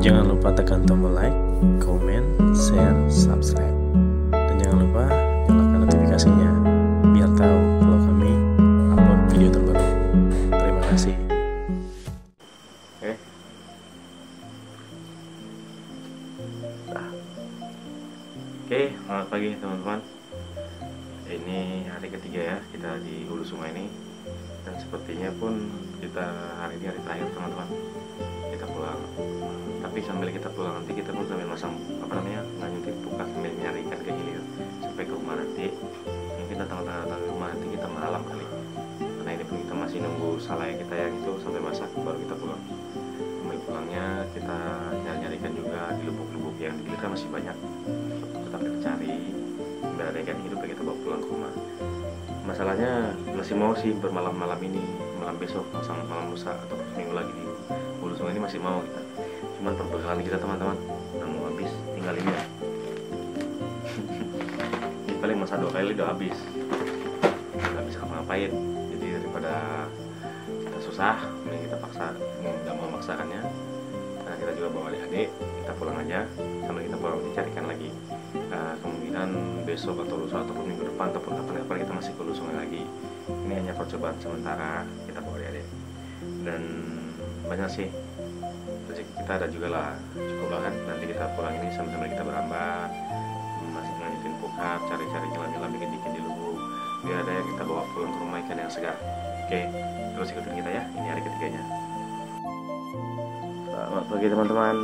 Jangan lupa tekan tombol like, komen, share, subscribe. Dan jangan lupa nyalakan notifikasinya biar tahu kalau kami upload video terbaru. Terima kasih. Oke, selamat pagi teman-teman. Ini hari ketiga ya kita di hulu sungai ini, dan sepertinya pun kita hari ini hari terakhir teman-teman. Kita pulang. Tapi sambil kita pulang nanti kita pun sambil masang nganyutin pukat sambil nyari ikan ke hilir sampai ke rumah nanti. Mungkin datang ke rumah nanti kita malam kali. Karena ini pun kita masih nunggu salai kita yang itu sampai masak baru kita pulang. Sambil pulangnya kita nyari ikan juga di lubuk-lubuk yang di hilir kan masih banyak. Tetap kita cari, biar ada ikan hidup kita bawa pulang ke rumah. Masalahnya masih mau sih bermalam-malam ini, malam besok, malam lusa atau seminggu lagi di hulu sungai ini masih mau kita. Cuman perbekalan kita teman-teman udah mau habis, tinggal ini ya. Ini paling masa 2 kali udah habis, nggak bisa ngapain. Jadi daripada kita susah, mending kita paksa, nggak mau memaksakannya. Karena kita juga bawa adik-adik, kita pulang aja. Sambil kita pulang dicarikan lagi. Kemungkinan besok atau lusa ataupun minggu depan ataupun kapan-kapan kita masih ke hulu sungai lagi. Ini hanya percobaan sementara kita bawa adik-adik. Dan banyak sih rezeki kita ada juga lah, cukup lah kan. Nanti kita pulang ini sambil kita berambat, masih nganyutin pukat, cari-cari jalan-jalan bikin di lubuk, biar ada yang kita bawa pulang ke rumah ikan yang segar. Oke, terus ikutin kita ya, ini hari ketiganya. Selamat pagi teman-teman.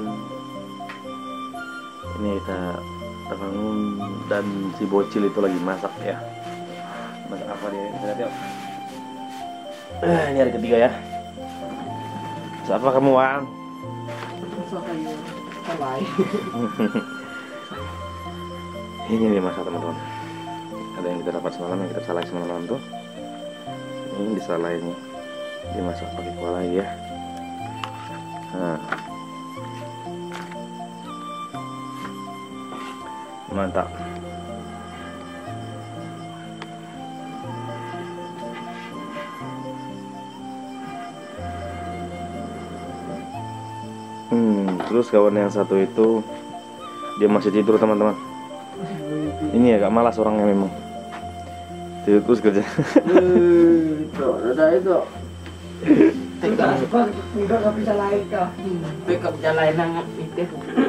Ini kita terbangun dan si bocil itu lagi masak ya. Masak apa dia? Kita lihat yuk. Ini hari ketiga ya. Masak apa kamu, Wang? Masak kayu salai. Ini dia masak teman-teman. Ada yang kita dapat semalam, yang kita salai semalam tuh. Ini disalai nih. Dimasak pakai kuah lagi ya. Nah. Mantap. Terus kawan yang satu itu dia masih tidur teman-teman. Ini agak malas orangnya memang. Tidur terus kerja. Itu, ada itu. Enggak bisa lain kah? Backup jalan nang itu.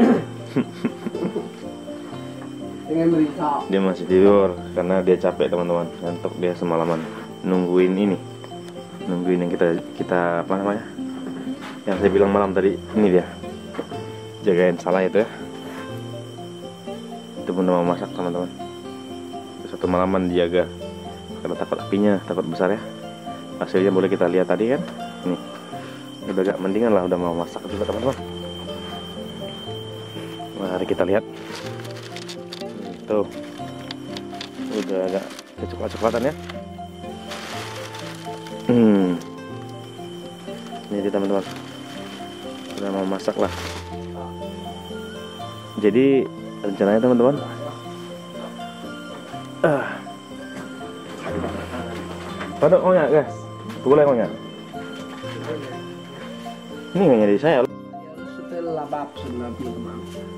Dengan berita. Dia masih tidur karena dia capek teman-teman, ngantuk dia semalaman nungguin ini, nungguin yang kita apa namanya, yang saya bilang malam tadi. Ini dia jagain salai itu ya. Itu pun udah mau masak teman-teman. Satu malaman dijaga karena takut apinya, takut besar ya. Hasilnya boleh kita lihat tadi kan. Nih udah agak mendingan lah, udah mau masak juga teman-teman. Mari kita lihat. Tuh udah agak kecoklat-coklatan ya. Ini dia teman-teman, udah mau masak lah. Jadi rencananya teman-teman, pada konya guys, boleh konya. Ini nggak dari saya. Setelah bab teman.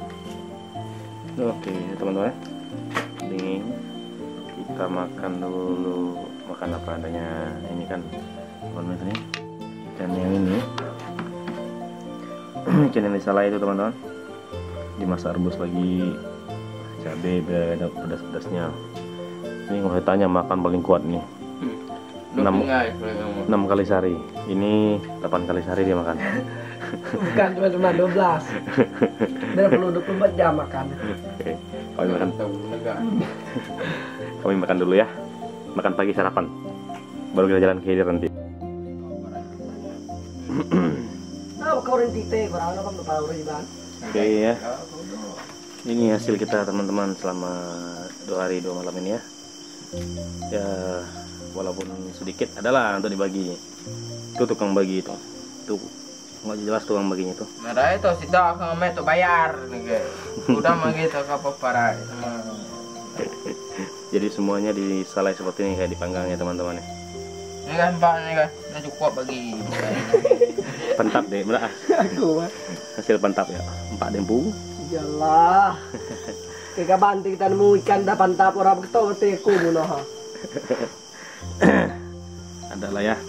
Oke teman-teman, dingin. Kita makan dulu, makan apa adanya. Ini kan teman-teman, ikan yang ini, ikan yang disalai itu teman-teman, dimasak rebus lagi, cabai biar ada pedas-pedasnya. Ini nggak usah tanya, makan paling kuat nih. 6 kali sehari. Ini 8 kali sehari dia makan. Bukan cuma 12. Dia perlu 24 jam makan. Oke, kami makan. Kami makan dulu ya. Makan pagi sarapan. Baru kita jalan ke hilir nanti. Oke ya. Ini hasil kita teman-teman selama 2 hari 2 malam ini ya. Ya walaupun sedikit adalah untuk dibagi. Itu tukang bagi itu. Tuh nggak jelas tukang baginya tuh. Nah itu si dok ngamet tuh bayar nih. Udah mah gitu kapok parah. Jadi semuanya disalai seperti ini kayak dipanggang ya teman-teman ya. Ini kan Pak, ini kan udah cukup bagi. Pentap deh, belah. Aku mah. Hasil pentap ya. 4 dempu. Iyalah. Kaya banting kita nemu ikan dah pantap orang betul teku muna ha. Ada lah ya.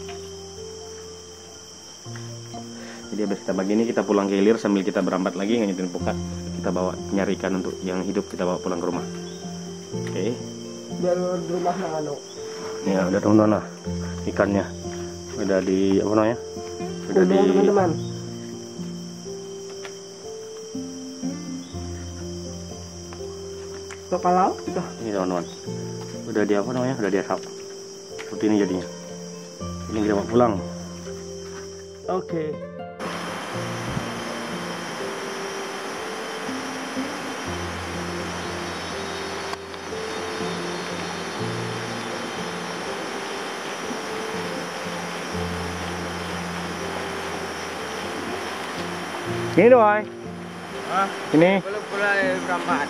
Jadi habis kita bagi ini kita pulang ke hilir sambil kita berambat lagi nganyutin pukat. Kita bawa nyari ikan untuk yang hidup kita bawa pulang ke rumah. Oke. Biar di rumah nang anu. Ya udah teman-teman lah ikannya. Udah di apa namanya? Udah di teman-teman. Kalau ini teman-teman. Udah di apa namanya? Udah diasap. Seperti ini jadinya. Ini kita bawa pulang. Oke. Ini doang. Hah? Ini. Belum mulai berambat.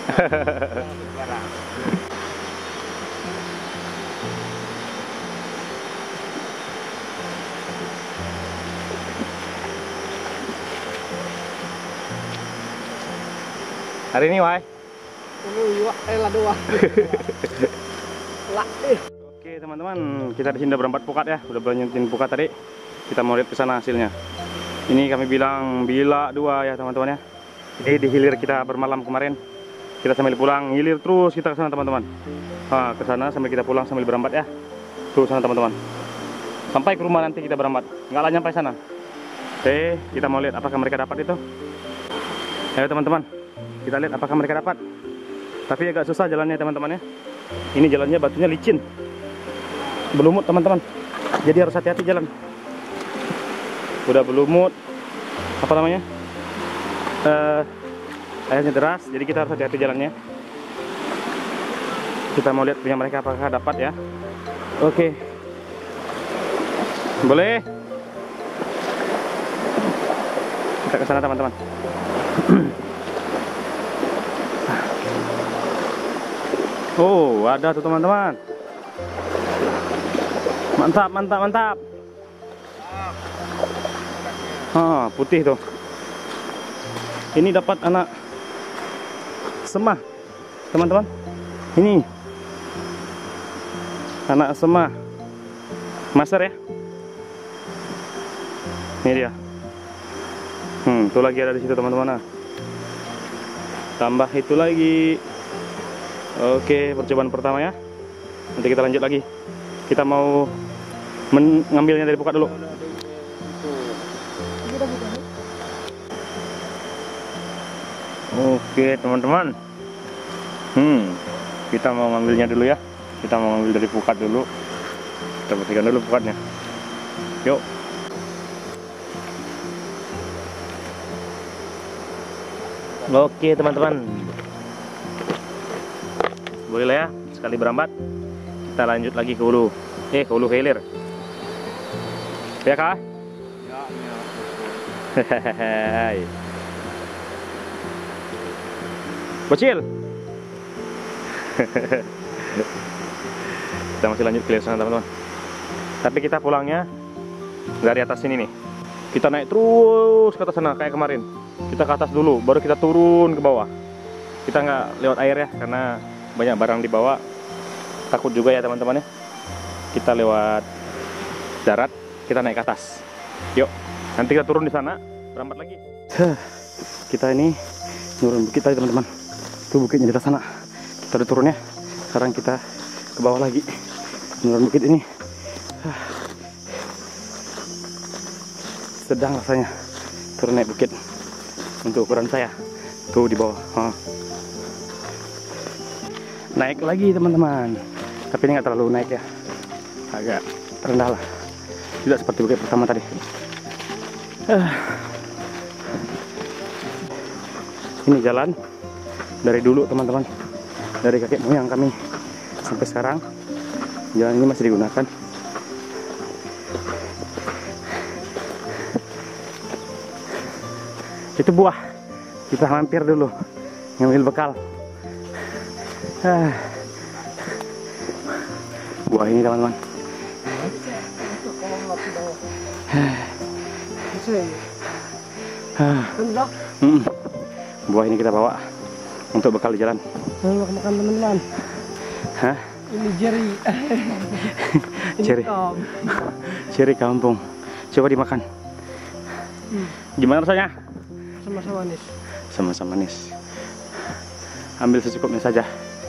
Hari ini, Wai. Lah dua. Lah Oke, teman-teman, kita di sini udah berambat pukat ya. Udah belanjutin pukat tadi. Kita mau lihat ke sana hasilnya. Ini kami bilang bila 2 ya, teman-teman ya. Ini di hilir kita bermalam kemarin. Kita sambil pulang, hilir terus kita ke sana, teman-teman. Nah, ke sana sambil kita pulang sambil berambat ya. Tuh sana, teman-teman. Sampai ke rumah nanti kita berambat. Nggak lah nyampe sana. Oke, kita mau lihat apakah mereka dapat itu. Ayo, teman-teman. Kita lihat apakah mereka dapat. Tapi agak susah jalannya, teman-teman ya. Ini jalannya batunya licin. Berlumut, teman-teman. Jadi harus hati-hati jalan. Udah berlumut. Apa namanya? Airnya deras, jadi kita harus hati-hati jalannya. Kita mau lihat punya mereka apakah dapat ya. Oke. Boleh. Kita ke sana, teman-teman. Oh, ada tuh, teman-teman. Mantap, mantap, mantap. Ah, putih tuh. Ini dapat anak semah, teman-teman. Ini anak semah maser ya. Ini dia. Itu lagi ada di situ, teman-teman. Nah, tambah itu lagi. Oke, percobaan pertama ya. Nanti kita lanjut lagi. Kita mau mengambilnya dari pukat dulu. Oke, teman-teman. Kita mau ngambilnya dulu ya. Kita mau ngambil dari pukat dulu. Kita bersihkan dulu pukatnya. Yuk. Oke, teman-teman. Boleh lah ya, sekali berambat. Kita lanjut lagi ke hulu. Ke hulu, ke hilir. Ya, Kak? Ya, ya. Hehehe. Bocil. Kita masih lanjut ke sana, teman-teman. Tapi kita pulangnya dari atas sini nih. Kita naik terus ke atas sana kayak kemarin. Kita ke atas dulu, baru kita turun ke bawah. Kita nggak lewat air ya, karena banyak barang dibawa. Takut juga ya, teman-teman ya. Kita lewat darat, kita naik ke atas. Yuk, nanti kita turun di sana, berambat lagi. Kita ini nurun bukit tadi, teman-teman. Itu bukitnya di sana. Kita udah turun ya. Sekarang kita ke bawah lagi. Menurun bukit ini. Sedang rasanya turun naik bukit. Untuk ukuran saya. Tuh di bawah. Naik lagi, teman-teman. Tapi ini nggak terlalu naik ya. Agak rendah lah. Tidak seperti bukit pertama tadi. Ini jalan dari dulu, teman-teman, dari kakek moyang kami sampai sekarang jalan ini masih digunakan. Itu buah, kita mampir dulu ngambil bekal. Buah ini, teman-teman. Enggak. Buah ini kita bawa untuk bekal di jalan. Mau makan teman-teman. Hah? Ini jeri. Jeri. Jeri kampung. Coba dimakan. Gimana rasanya? Sama-sama manis. Sama-sama manis. Ambil secukupnya saja.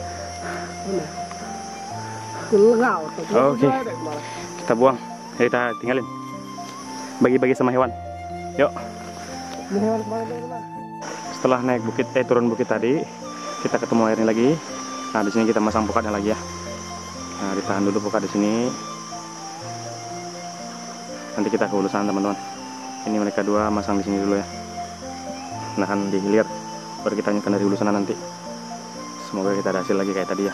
Oke. Kita buang. Kita tinggalin. Bagi-bagi sama hewan. Yuk. Setelah naik bukit, turun bukit tadi, kita ketemu airnya lagi. Nah, di sini kita masang pokatnya lagi ya. Nah, ditahan dulu pokat di sini. Nanti kita ke hulu sana, teman-teman. Ini mereka dua masang di sini dulu ya. Nahan di hilir, baru kita nyalakan dari hulu sana nanti. Semoga kita ada hasil lagi kayak tadi ya.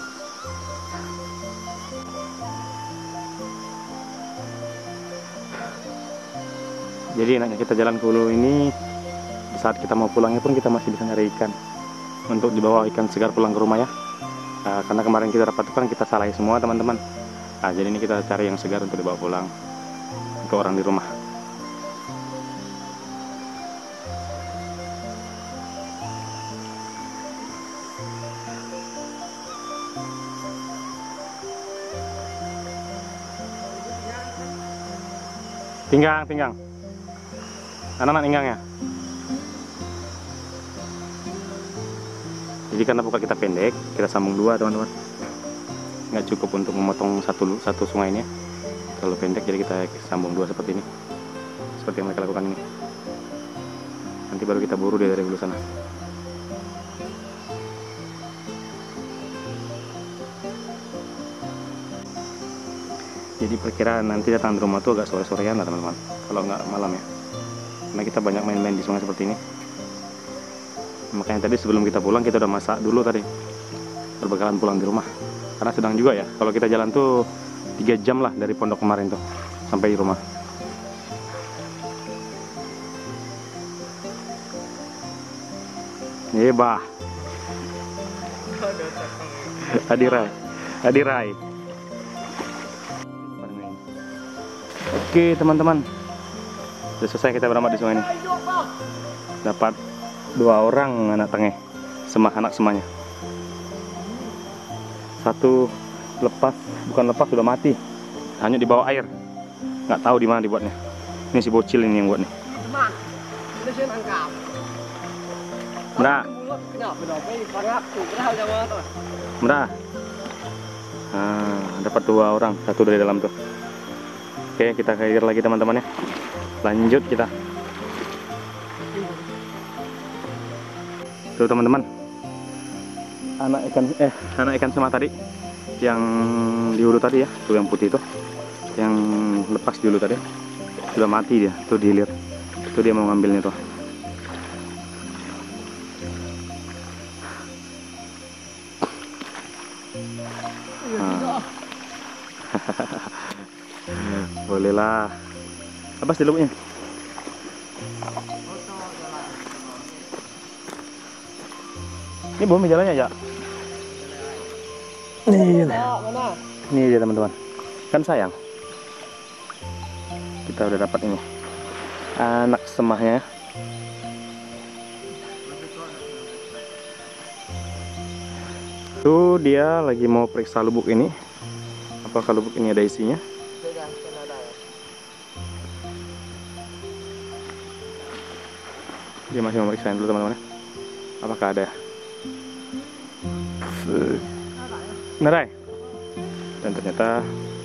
Jadi enaknya kita jalan ke hulu ini, saat kita mau pulangnya pun kita masih bisa nyari ikan untuk dibawa ikan segar pulang ke rumah ya. Karena kemarin kita dapat ikan kita salahin semua teman-teman. Jadi ini kita cari yang segar untuk dibawa pulang ke orang di rumah. Pinggang. Anak-anak inggang ya. Jadi karena pokat kita pendek, kita sambung dua teman-teman. Nggak cukup untuk memotong satu sungai ini. Terlalu pendek, jadi kita sambung dua seperti ini. Seperti yang mereka lakukan ini. Nanti baru kita buru dari hulu sana. Jadi perkiraan nanti datang di rumah tuh agak sore-sorean lah teman-teman. Kalau nggak malam ya. Karena kita banyak main-main di sungai seperti ini. Makanya tadi sebelum kita pulang kita udah masak dulu tadi. Berbekalan pulang di rumah. Karena sedang juga ya. Kalau kita jalan tuh 3 jam lah dari pondok kemarin tuh sampai di rumah. Bah. Adirai. Oke teman-teman, sudah selesai kita beramat di sungai ini. Dapat 2 orang anak tengeh, anak semanya. Satu bukan lepas sudah mati, hanya di bawah air, nggak tahu di mana dibuatnya. Ini si bocil ini yang buat nih. Dapat 2 orang, satu dari dalam tuh. Oke, kita kayak lagi teman-teman ya. Lanjut kita. Tuh teman-teman. Anak ikan sama tadi yang di hulu tadi ya, tuh yang putih itu. Yang lepas dulu tadi. Sudah mati dia, tuh dihilir. Tuh dia mau ngambilnya tuh. Bolehlah. Apa sih lubuknya? Ini bumi jalannya ya? Ini aja teman-teman. Kan sayang. Kita udah dapat ini. Anak semahnya. Tuh dia lagi mau periksa lubuk ini. Apakah lubuk ini ada isinya? Dia masih memeriksa dulu teman-teman. Apakah ada? Narai. Dan ternyata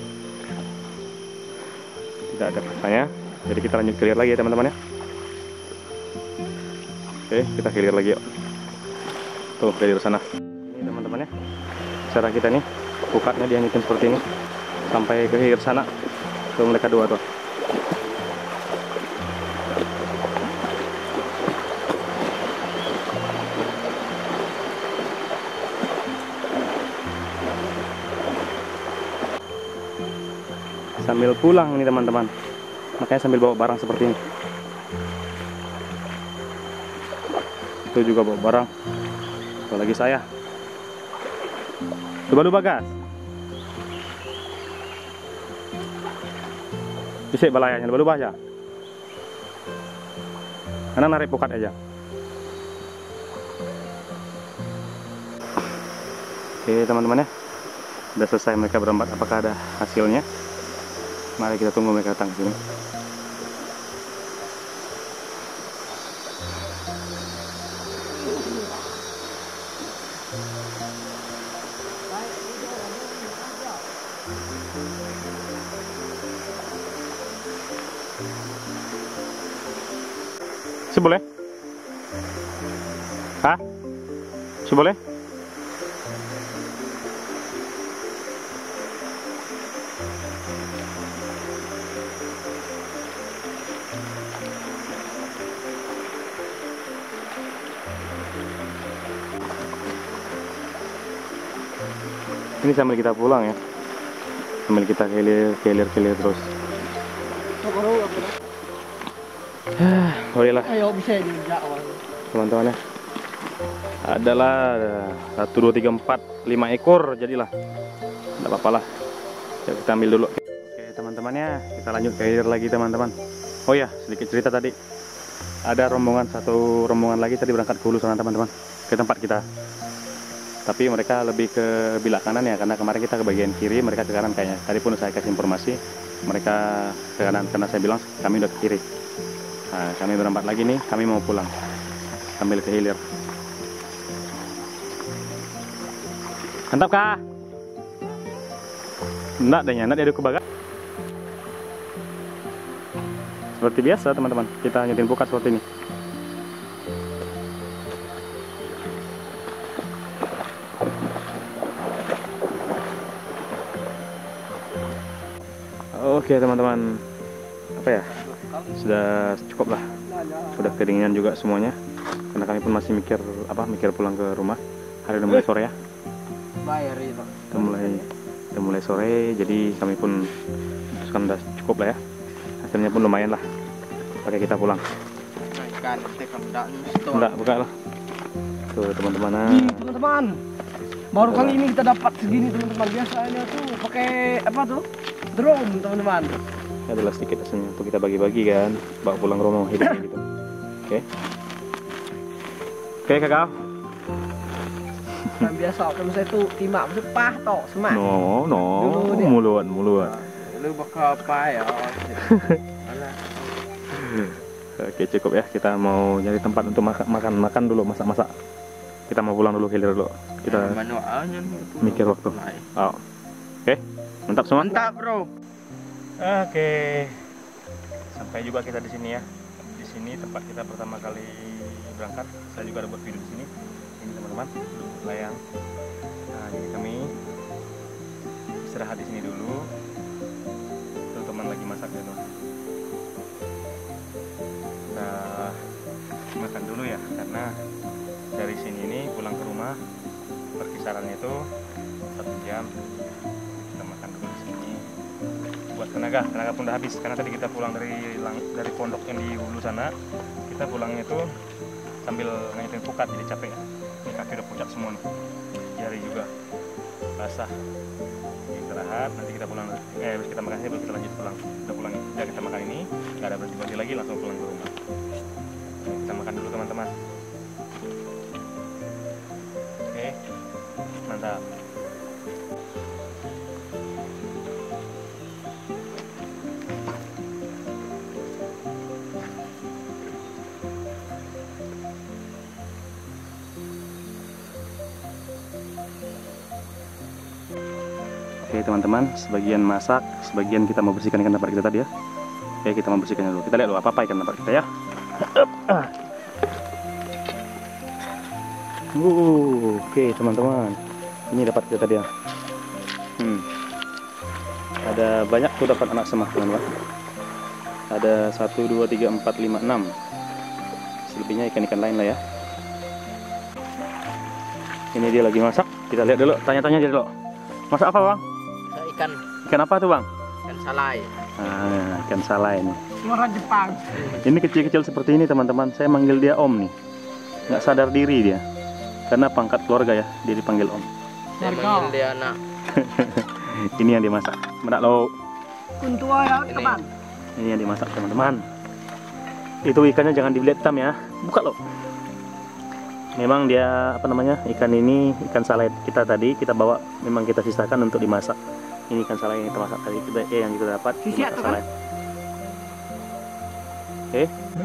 tidak ada katanya. Jadi kita lanjut clear lagi ya teman-teman ya. Oke, kita clear lagi yuk. Tuh dari sana. Ini teman-teman ya. Cara kita nih, pukatnya dihancurin seperti ini sampai ke hilir sana. Tuh mereka dua tuh. Sambil pulang nih teman-teman, makanya sambil bawa barang seperti ini. Itu juga bawa barang, apalagi saya. Coba lu bagas. Bisa balayanya baru bahaya. Karena narik pukat aja. Oke teman-teman ya, udah selesai mereka berempat. Apakah ada hasilnya? Mari kita tunggu mereka datang ke sini. Si boleh? Hah? Si boleh? Ini sambil kita pulang ya, sambil kita kelir terus. Boleh lah. Ayo bisa juga Teman-teman ya. Adalah 1, 2, 3, 4, 5 ekor jadilah. Tidak apa-apa lah. Ya, kita ambil dulu. Oke teman-temannya, kita lanjut kelir lagi teman-teman. Oh ya, sedikit cerita tadi. Ada satu rombongan lagi tadi berangkat ke hulu sana teman-teman, ke tempat kita. Tapi mereka lebih ke bilah kanan ya, karena kemarin kita ke bagian kiri, mereka ke kanan kayaknya. Tadi pun saya kasih informasi, mereka ke kanan, karena saya bilang kami udah ke kiri. Nah, kami berempat lagi nih, kami mau pulang sambil ke hilir. Mantap kah? Enggak adanya, enggak ada kebaga. Seperti biasa teman-teman, kita nyutin pukat seperti ini. Oke teman-teman, apa ya, sudah cukup lah, sudah kedinginan juga semuanya, karena kami pun masih mikir pulang ke rumah. Hari udah mulai sore ya, bayar itu. udah mulai sore, jadi kami pun memutuskan udah cukup lah ya, hasilnya pun lumayan lah, pakai kita pulang. Enggak, buka lah. Tuh teman-teman. Ini teman-teman, baru kali ini kita dapat segini teman-teman. Biasanya tuh pakai apa tuh? Drone teman-teman. Ini adalah sedikit hasilnya untuk kita bagi-bagi kan, bawa pulang rumah hidupnya gitu. Oke kakak. Kan biasa kalau saya tuh timak sepah toh semak. No, muluan. Lu bakal apa ya? Oke cukup ya, kita mau nyari tempat untuk makan dulu, masak. Kita mau pulang dulu, hilir dulu. Kita mikir waktu. Oh. Oke. Mantap semua. Mantap bro. Oke. Sampai juga kita di sini ya. Di sini tempat kita pertama kali berangkat. Saya juga ada buat video di sini. Ini teman-teman, layang. Nah, jadi kami istirahat di sini dulu. Teman-teman lagi masak ya, teman. Kita makan dulu ya, karena dari sini ini pulang ke rumah perkisarannya itu 1 jam. Buat tenaga pun udah habis, karena tadi kita pulang dari pondok yang di hulu sana, kita pulangnya itu sambil ngaitin pukat, jadi capek ya. Ini kaki udah pucat semua nih, jari juga basah. Istirahat, nanti kita pulang, habis kita makan baru kita lanjut pulang. Kita pulang, ya kita makan ini, nggak ada berhenti lagi, langsung pulang ke rumah. Kita makan dulu teman-teman. Oke, mantap. Oke teman-teman, sebagian masak, sebagian kita mau bersihkan ikan dapat kita tadi ya. Oke, kita mau bersihkannya dulu. Kita lihat dulu apa ikan dapat kita ya. Oke teman-teman, ini dapat kita tadi ya. Ada banyak tuh dapat anak semah teman-teman. Ada 1, 2, 3, 4, 5, 6. Selebihnya ikan-ikan lain lah ya. Ini dia lagi masak. Kita lihat dulu, tanya-tanya dia dulu. Masak apa bang? Ikan apa tuh bang? Ikan salai. Ah, ikan salai nih. Suara Jepang. Ini kecil-kecil seperti ini teman-teman. Saya manggil dia om nih. Nggak sadar diri dia. Karena pangkat keluarga ya, dia dipanggil om. Saya manggil dia anak. Ini yang dimasak. Menak lo. Kuntua ya teman. Ini yang dimasak teman-teman. Itu ikannya jangan dilihat hitam ya, buka loh. Memang dia apa namanya, ikan ini ikan salai kita tadi kita bawa, memang kita sisakan untuk dimasak. Ini ikan salai yang kita masak tadi, yang kita dapat Sisa ikan tuh salai. Oke.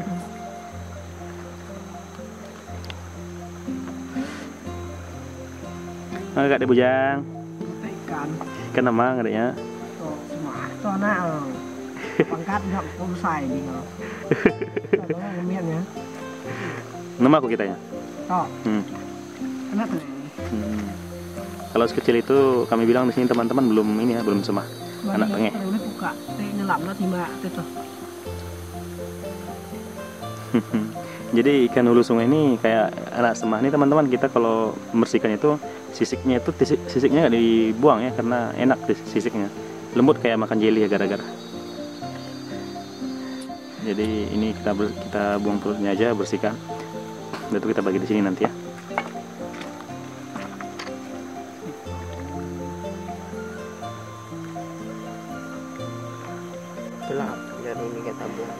Agak deh bujang. Ikan. Ikan nama adanya. Tuh, semua. Tuh anak. Pangkat nggak selesai nih. Kalau ngemiannya. Nama aku kitanya. Toh. Enak tuh. Kalau sekecil itu kami bilang di sini teman-teman belum ini ya, belum semah. Anak tengah. Udah buka. Nyelam lah timah itu. Jadi ikan hulu sungai ini kayak anak semah nih teman-teman. Kita kalau membersihkan itu sisiknya nggak dibuang ya, karena enak sisiknya, lembut kayak makan jelly ya gara-gara. Jadi ini kita buang perutnya aja, bersihkan. Itu kita bagi di sini nanti ya. Gelap. Jadi ini kita buang.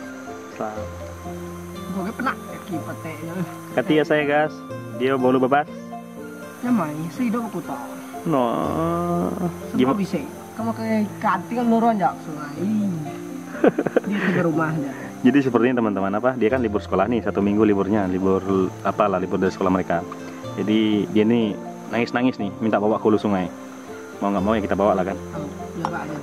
Gue pernah kaki peteknya. Kati ya saya guys, dia bolu bebas. Nyamai sih dong aku tahu. No. Gimana bisa? Kamu kayak kati kan nurun jak sungai. Dia ke rumahnya. Jadi sepertinya teman-teman apa? Dia kan libur sekolah nih, 1 minggu liburnya, libur dari sekolah mereka. Jadi dia nih nangis-nangis nih, minta bawa ke hulu sungai. Mau nggak mau ya kita bawa lah kan. Jaga aja.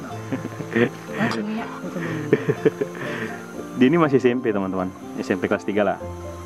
Dia ini masih SMP teman-teman, SMP kelas 3 lah.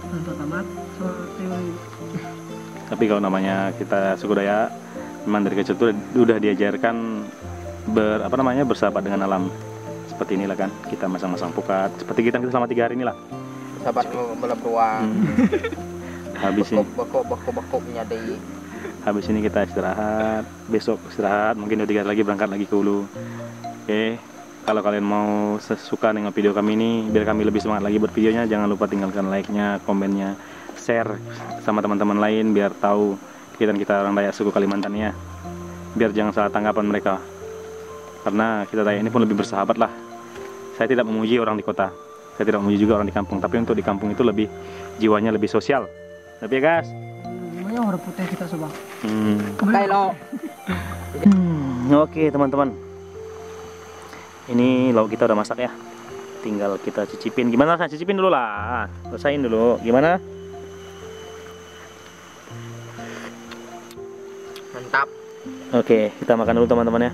Tapi kalau namanya kita suku Dayak, memang dari kecil tuh udah diajarkan bersahabat dengan alam. Seperti inilah kan, kita masang-masang pukat. Seperti kita selama 3 hari inilah. Sahabat belum ruang. Habis ini. Bekok-bekoknya di. Habis ini kita istirahat. Besok istirahat, mungkin 2-3 hari lagi berangkat lagi ke hulu. Oke. Kalau kalian mau suka dengan video kami ini, biar kami lebih semangat lagi buat videonya, jangan lupa tinggalkan like-nya, komennya, share sama teman-teman lain biar tahu kita orang Dayak suku Kalimantan ya. Biar jangan salah tanggapan mereka. Karena kita Dayak ini pun lebih bersahabat lah. Saya tidak memuji orang di kota, saya tidak memuji juga orang di kampung, tapi untuk di kampung itu lebih jiwanya lebih sosial. Tapi ya guys. Namanya orang putih kita coba. Kailo. Oke teman-teman. Ini lauk kita udah masak ya. Tinggal kita cicipin. Gimana rasanya? Cicipin dulu lah. Rasain dulu. Gimana? Mantap. Oke, kita makan dulu teman-teman ya.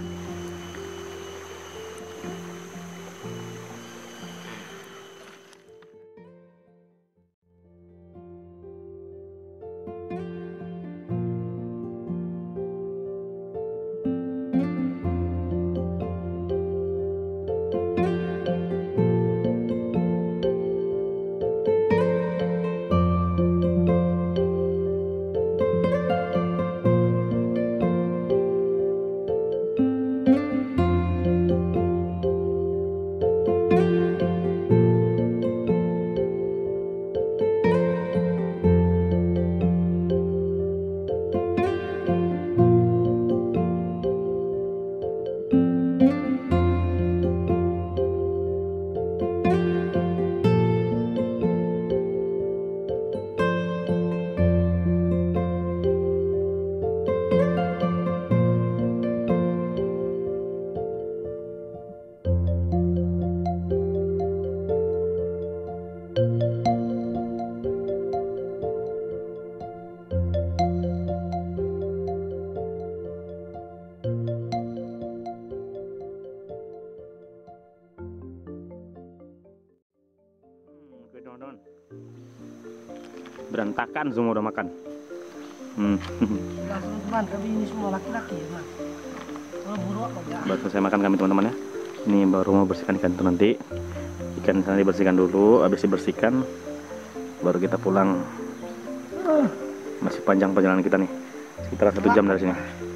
Berantakan semua udah makan. Teman-teman, kami ini semua laki-laki ya, Mas. Kalau buruk aja. Baru selesai makan kami teman-teman ya. Ini baru mau bersihkan ikan itu nanti. Ikan sana dibersihkan dulu, habis dibersihkan baru kita pulang. Masih panjang perjalanan kita nih. Sekitar 1 jam dari sini.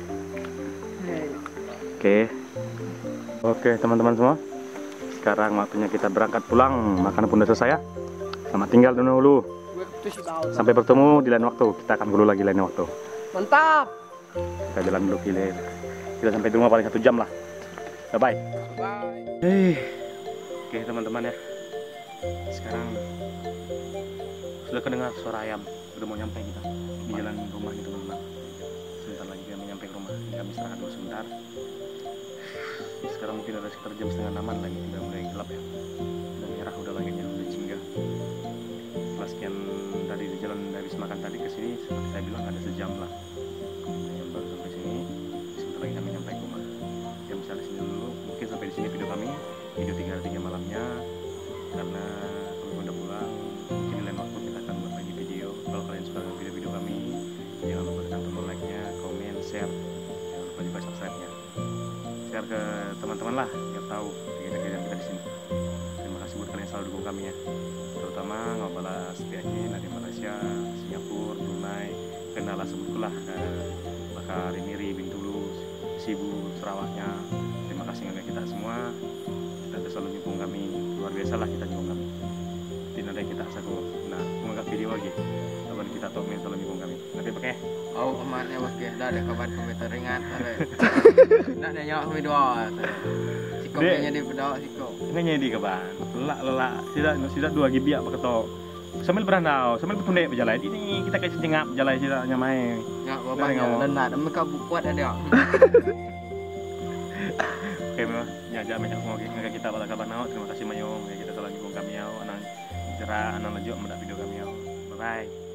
Oke teman-teman semua. Sekarang waktunya kita berangkat pulang. Makanan pun udah selesai ya. Selamat tinggal dulu. Sampai bertemu di lain waktu. Kita akan dulu lagi lain waktu. Mantap. Kita jalan dulu kita sampai di rumah paling 1 jam lah. Bye bye. Bye. Oke teman-teman ya, sekarang sudah kedengar suara ayam, udah mau nyampe kita di jalan rumah nih teman-teman. Sebentar lagi kami nyampe ke rumah, kami istirahat dulu sebentar. Sekarang mungkin ada sekitar jam 5:30 lagi, udah mulai gelap ya, udah merah, udah langitnya udah jingga. Setelah sekian tadi di jalan habis makan tadi ke sini, seperti saya bilang ada sejam lah. Yang baru sampai sini, sebentar lagi kami nyampe ke rumah. Yang bisa di sini dulu, mungkin sampai di sini video kami, video 3 hari 3 malamnya, karena kami udah pulang. Mungkin di lain waktu kita akan buat lagi video. Kalau kalian suka dengan video-video kami, jangan lupa tekan tombol like-nya, komen, share, jangan lupa juga subscribe-nya. Share ke teman-teman lah biar tahu kegiatan kita di sini. Terima kasih buat kalian yang selalu dukung kami ya, terutama Ngabala Setiakin dari Malaysia, Singapura, Brunei, Kendala sebutkulah, Bakar, Miri, Bintulu, Sibu, Sarawaknya. Terima kasih dengan kita semua. Kita selalu nyukung kami, luar biasa lah kita nyukung kami. Tidak ada yang kita asaku. Nah, menganggap video lagi. Kawan kita tahu men selalu nyukung kami. Tapi pakai. Oh, amatnya wakil dah ada kabar komentar ringan ada. Nak nanya kami doa. Siko punya di berdoa siko. Nganya di kaban. Lelak tidak dua gibi apa ketok. Sambil berandau, sambil bertundek berjalan. Ini kita kayak cengap berjalan tidak nyamai. Enggak apa-apa. Dan nak mereka buat ada. Oke, nyajak banyak ngomong kita pada kabar nao. Terima kasih Mayong, kita selalu nyukung kami ya. Anak cerah, anak lanjut mendak video kami ya. Bye bye.